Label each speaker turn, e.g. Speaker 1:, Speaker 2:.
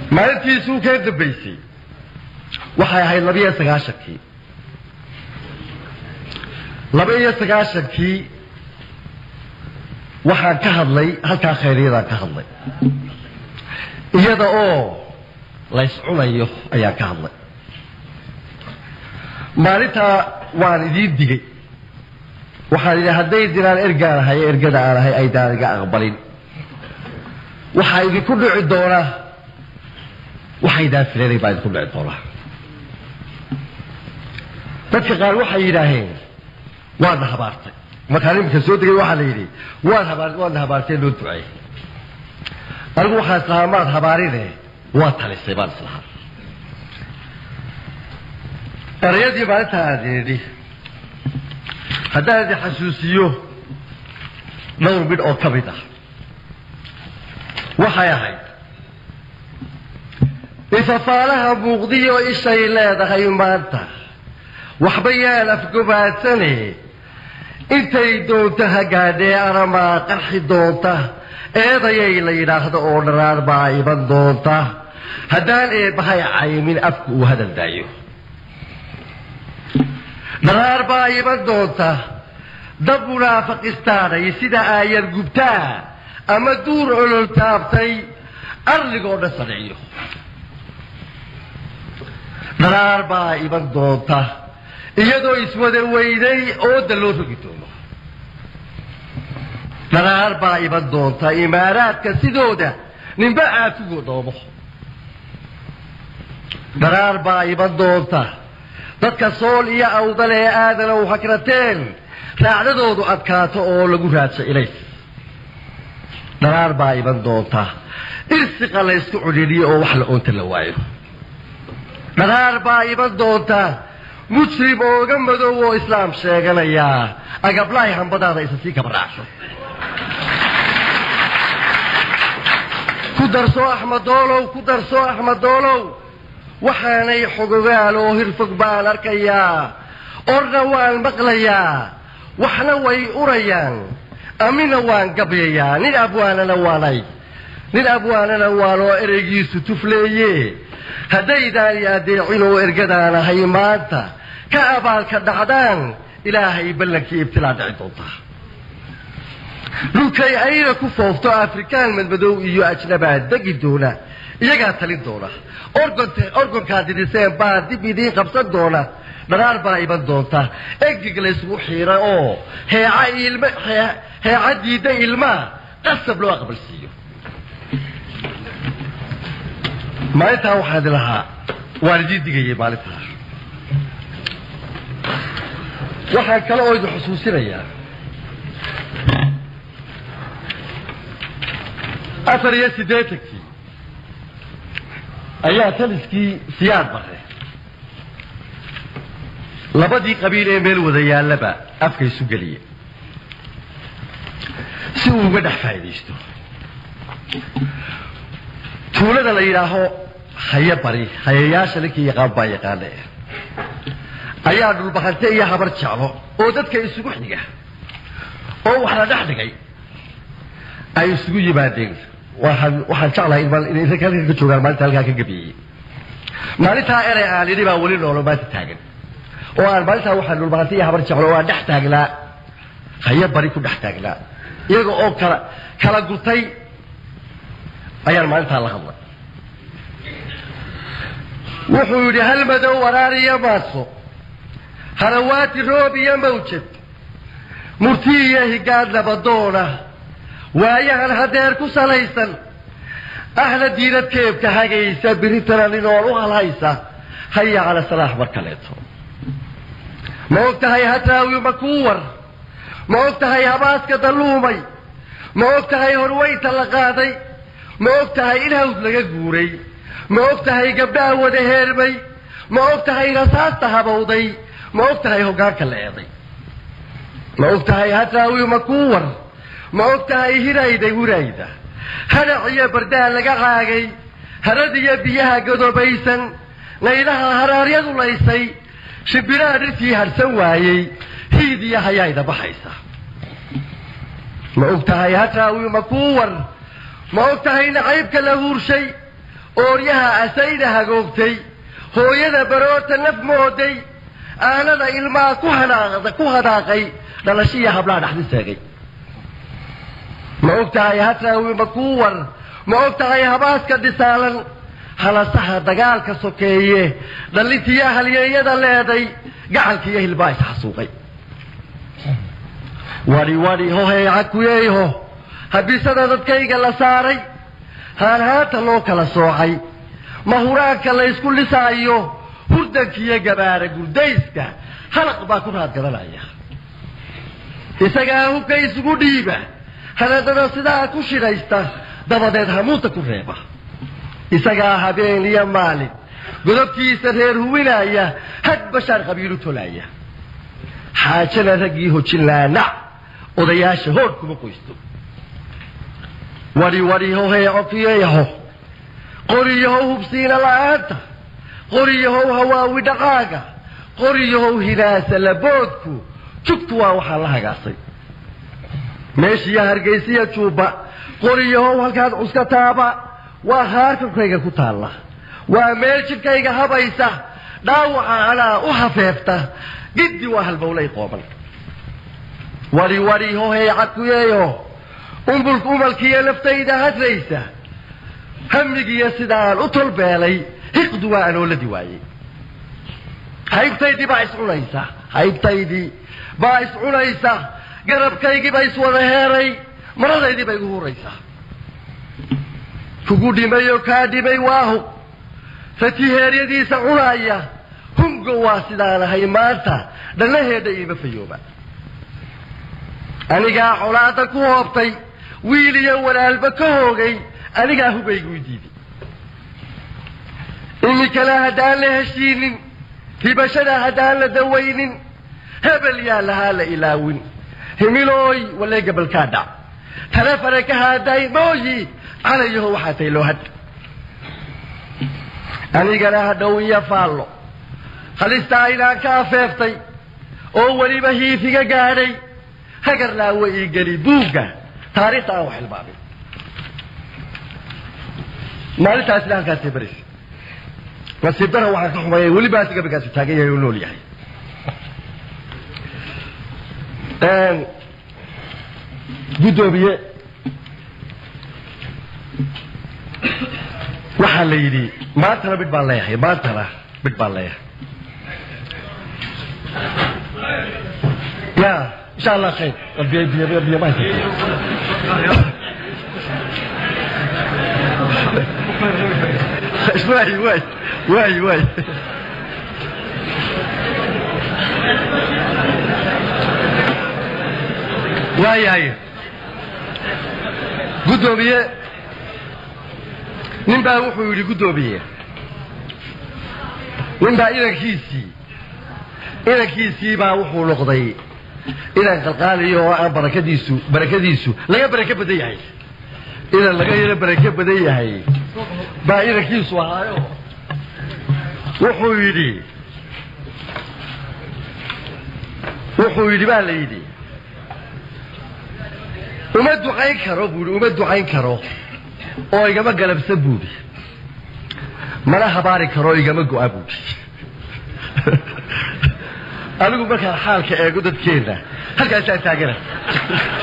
Speaker 1: maalintii suu ka dambaysay waxay ahayd 29kii 29kii waxaan ka hadlay halka khayriyadan ka hadlay iyada oo la iscunayo ayaa ka hadlay maalinta waan idin digay waxaan idin hadday diraan ergaanahay ergada aan ahay ay daaniga aqbalin waxay idinku dhici doonaa waxay daafiray baa idinku dhici doonaa dadka qaar waxay yiraahdeen waan habaartay markaan imika soo degay waxa la yiri waan habaartay loo ducay anigu waxaan saamaad habaarine waa talisay baan islahaa erayadii maalinta adeedi haddaan xasuusiyo dhowr mid oo ka mid ah waxay ahayd ifafaalaha muuqdiyo ishay leedahay maanta waxba yaan afgubaadsane intay doonta hagaadhee aramaa qarxi doonta eedayay la yidhaahdo oo dharaar baa iban doonta haddaan eebbahay caymin afku uu hadal daayo dharaar baa iban doonta dab munaafiqistaanay sida aayar gubtaa ama duur olol taabtay arligoo dhan saneeyo dharaar baa iban doonta iyadoo iswada weyday oo daloo rogi doono dharaar baa iban doonta imaaraadka sidooda ninba aafigu dhoomo dharaar baa iban doonta dadka sool iyo awdal ee aadana u hakrateen raacdadoodu adkaato oo lagu raadso ilays dharaar baa iban doonta irsiqa la isku cudhiidhiyo oo wax la oonta la waayo dharaar baa iban doonta mujrim ooga madow oo islaam sheeganaya agablahay hambadaada isa sii kabaraacsho ku darso axmed doolow waxaanay xogogaal oo hirfog baan arkayaa orna waan maqlayaa waxna way urayaan amina waan gabyayaa nin abwaanana waanoo ereygiisu tufleeye haddaydaan adeecin oo ergadaan ahay maanta ka abaalka dhacdaan ilaahay ballankii ibtilaa dhici doontaa dhulkay ayna ku foofto afrikaan madmadow iyo ajnabaa degi doona iyagaa talin doona orgonkaad didiseen baa dib idiin qabsan doona dharaar baa iban doonta egig laysugu xiira oo heeca diidda ilmaa qasab loo aqbalsiiyo maalintaa waxaan lahaa waan idiin digayay maalintaa waxaan kale oo idin xusuusinayaa 84 ayaa taliskii siyaad bare labadii qabiil ee meel wada yaallaba afka isu geliyay si uu uga dhex faa'iidaysto tuulada la yidhaaho haya bari hayayaasha ninkii yaqaan baa yaqaana ayaa dhulbahante iyo habar jeclo oo dadka isugu xiga oo wax la dhex dhigay ay isugu yimaadeen waxaan jeclahay inay halka ka joogaan maalinta halkaa ka gabiyey maalintaa erey aan idhi baa weli noolo maanta taagan oo aan maalintaa waxaan dhulbahante iyo habar jeclo oo aan dhex taagnaa haya bari ku dhex taagnaa iyaga oo kala gurtay ayaan maalintaa la hadlay wuxuu yidhi hal madow waraar iyo maaso harawaati roob iyo mawjad murti iyo higaad nabadoona waayahan hadeer ku salaysan ahla diinad keebka hagaysa biritana ninool u halhaysa haya cala salaax mar kaleeto ma og tahay hadraawi makuuwar ma og tahay habaaska dalluumay ma og tahay horweynta la qaaday ma og tahay in hawd laga guuray ma og tahay gabdhaha wada heermay ma og tahay rasaasta habowday ma og tahay hoggaanka la eeday ma og tahay hadraawi makuuwar ma og tahay hurayda hadac iyo bardaa laga caagay harad iyo biyaha godobaysan laylaha haraaryadu laysay shimbiraha dhirtii harsan waayey hiid iyo hayayda baxaysa ma og tahay hadraawi makuuwar ma og tahay nacaybka la huurshay أوريها أسيدها قوبتي هو يدا بروت النف مودي أنا ذا إلما كهداقي دلشية هبلا نحدث هاقي ما أكتاي هتراوي مكور ما أكتاي هباس كدسالا هلا صح دقالك سوكيه دلتي يا هليه دليدي قعلك يا البايس حسوقي واري هو هي عكويه هو هبيسنا ددكيغا لا ساري هان هاتا لو كلا سوخاي ما هوراك لا اسكو لسايو هردنكيه gabaara gurdayska halaq baa ku raad gadanaya isaga uu ka isugu dhiiba haladana sidaa ku shiraysta dabadeed hamuuta ku reeba isaga habeen iyo maalin godobtiisa reer huwinaya had bashar qabiilu tolaya haajana ragii hojilana odayaasha hood kuma qoysto wari ho hay ofiyaho qoriyo hubsiina laanta qoriyo hawaawi dhaqaaga qoriyo hiraasa laboodku jugtu waa waxa la hagaasay meeshii hargeysiya juba qoriyo halkaad uska taaba waa haarkayga ku taala waa meel jidkayga habaysa dhaawaca ana u hafeefta giddi waa halbowlay qooban wari ho hay cakuyeeyo umalkiya laftayda hadlaysa hamigiya sidaan u tolbeelay hiqdu waa anoo la diwaayay haybtaydii baa iscunaysa garabkaygii baa iswada heeray maradaydii bay igu huraysaa kugu dhimayo kaa dhimay waahu satii heeryadiisa cunaya hungo waa sidaanahay maanta dhanaheedha iima fayooba anigaa colaada ku hoobtay wiil iyo walaalba ka hoogay anigaa hubaygu diiday imikala haddaan la heshiinin hibashada haddaan la dawaynin hebel yaa lahaa la ilaawin himilooy walay gabalkaa dhac talefare ka haaday mooyi calayaho waxaa tay loo had anigana hadhow iyo faallo halistaa inaan ka afeeftay oo weliba hiifiga gaadhay hagar laawa ii geli buugga taariikhta aan wax ilmaamay maalintaas ilaa halkaasay baraysa nasiib dara waxaan ka xumayay weliba asiga bikaasi taagan yahay oo nool yahay gudoomiye waxaa la yidhi maantana mid baan leeyahay ya insha allah khayr biyo ma واي قدومية نبا وحو يري قدومية نبا إلى كيسي با وحو لقضي إلى قلقالي بركديسو لا بركة بديهي إلى لغاية بركة بديهي با إلى كيسو هايو وحو يري با ليدي وما دعين كرو oo igama galabsan buudi malaha baari karo igama go'a buudi anigu markaan xaalka eego dadkeena halkaas taageera